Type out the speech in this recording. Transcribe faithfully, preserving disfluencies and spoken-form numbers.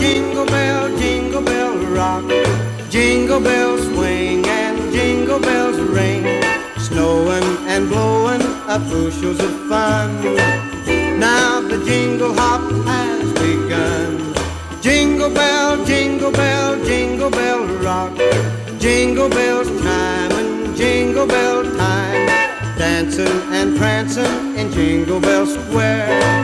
jingle bell, jingle bell rock. Jingle bells swing and jingle bells ring. Snowing and blowing up bushels of fun. Now the jingle hop has begun. Jingle bell, jingle bell, jingle bell rock. Jingle bells chime and jingle bell time. Dancing and prancing in Jingle Bell Square.